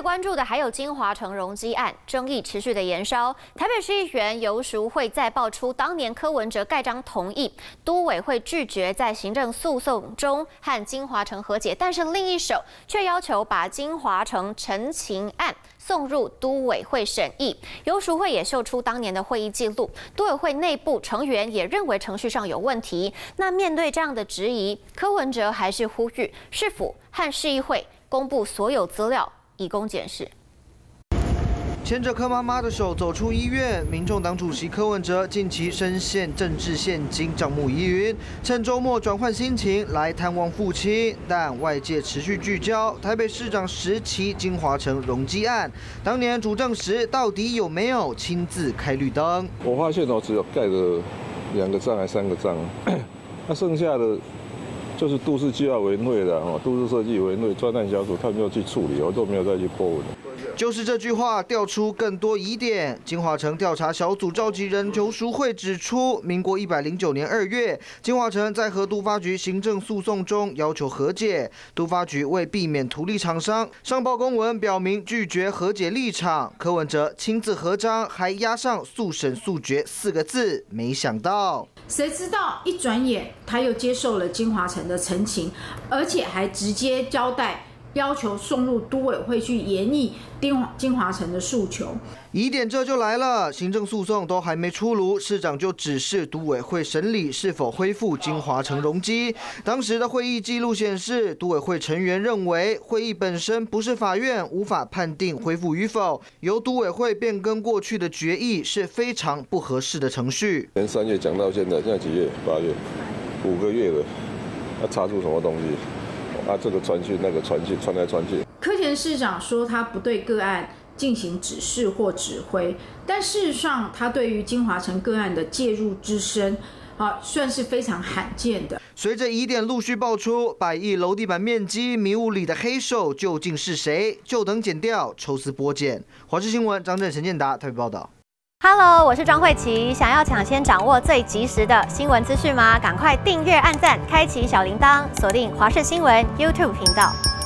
关注的还有金华城容积案争议持续的延烧。台北市议员游淑慧再爆出，当年柯文哲盖章同意，都委会拒绝在行政诉讼中和金华城和解，但是另一手却要求把金华城陈情案送入都委会审议。游淑慧也秀出当年的会议记录，都委会内部成员也认为程序上有问题。那面对这样的质疑，柯文哲还是呼吁市府和市议会公布所有资料，以供检视。 牵着柯妈妈的手走出医院，民众党主席柯文哲近期深陷政治陷阱，账目疑云，趁周末转换心情来探望父亲。但外界持续聚焦台北市长时期金华城容积案，当年主政时到底有没有亲自开绿灯？ 我发现只有盖了2个章还3个章，那剩下的就是都市计划委员会的都市设计委员会专案小组，他们要去处理，我都没有再去过问。 就是这句话调出更多疑点。金华城调查小组召集人游淑慧指出，民国109年2月，金华城在和都发局行政诉讼中要求和解，都发局为避免图利厂商，上报公文表明拒绝和解立场。柯文哲亲自合章，还押上速审速决4个字，没想到， 谁知道一转眼他又接受了金华城的陈情，而且还直接交代，要求送入都委会去研议金华城的诉求。 疑点这就来了，行政诉讼都还没出炉，市长就指示都委会审理是否恢复金华城容积。当时的会议记录显示，都委会成员认为会议本身不是法院，无法判定恢复与否，由都委会变更过去的决议是非常不合适的程序。 从3月讲到现在几月？8月，5个月了，查出什么东西？这个传讯那个传讯，传来传去。 柯前市长说他不对个案进行指示或指挥，但事实上他对于金华城个案的介入之深，算是非常罕见的。 随着疑点陆续爆出，100亿楼地板面积迷雾里的黑手究竟是谁？就等检调抽丝剥茧。华视新闻张正、陈建达台北报道。 Hello， 我是庄慧琪。想要抢先掌握最及时的新闻资讯吗？赶快订阅、按赞、开启小铃铛，锁定华视新闻 YouTube 频道。